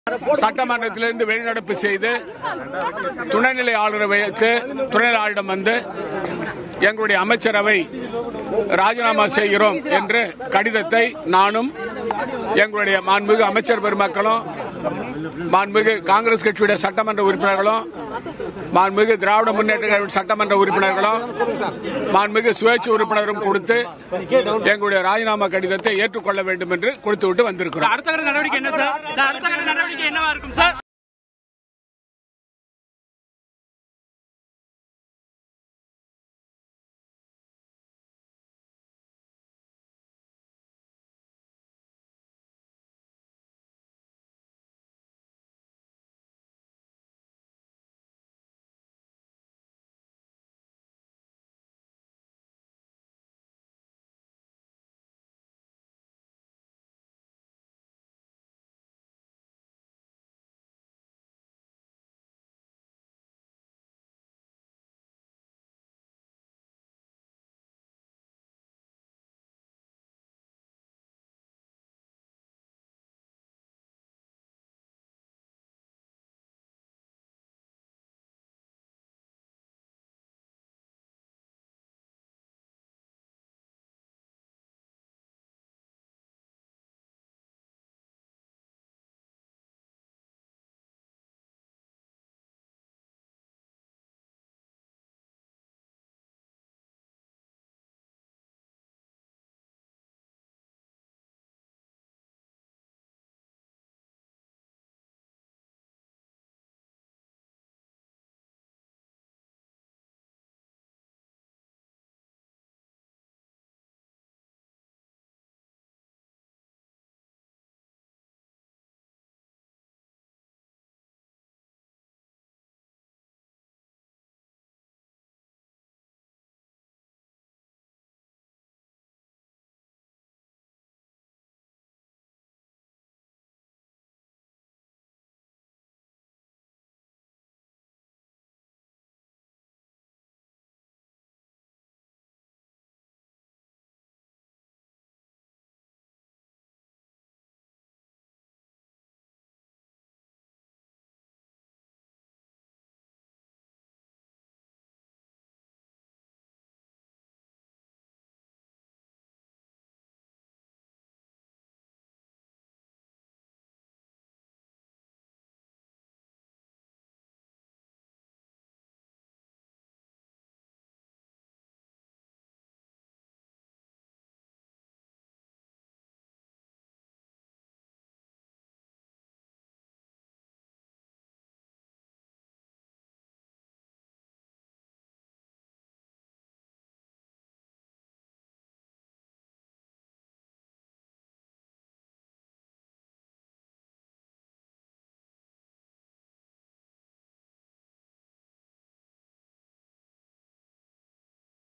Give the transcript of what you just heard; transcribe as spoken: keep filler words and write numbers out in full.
சட்டமன்றத்திலிருந்து வெளிநடப்பு செய்து துணைநிலை ஆளுநரை வைத்து துணைநிலை ஆளுநரிடம் வந்து எங்களுடைய அமைச்சரவை ராஜினாமா செய்கிறோம் என்ற கடிதத்தை நானும் எங்களுடைய மாண்புமிகு அமைச்சர் பெருமக்களும் மாண்புமிகு காங்கிரஸ் கட்சியுடைய சட்டமன்ற உறுப்பினர்களும் மாண்புமிகு திராவிட முன்னேற்ற கழக சட்டமன்ற உறுப்பினர்களும் மாண்புமிகு சுயேட்சை உறுப்பினரும் கொடுத்து எங்களுடைய ராஜினாமா கடிதத்தை ஏற்றுக்கொள்ள வேண்டும் என்று கொடுத்துவிட்டு வந்திருக்கிறோம். அடுத்த கட்ட நடவடிக்கை என்ன சார்? அடுத்த கட்ட நடவடிக்கை என்னவா இருக்கும் சார்?